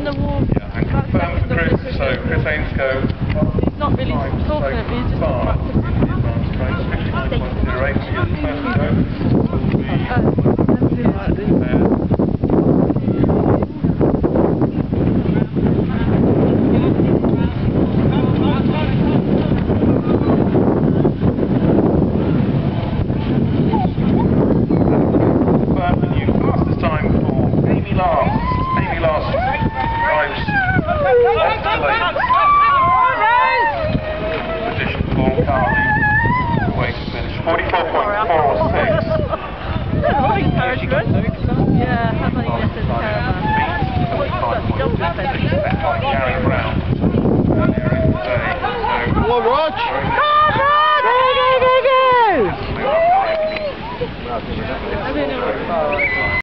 the wall. Yeah, and confirm for Chris, so Chris Ainscoe. He's not really talking at me, he's just talking about position for Carly, way to finish 44.46. Yeah.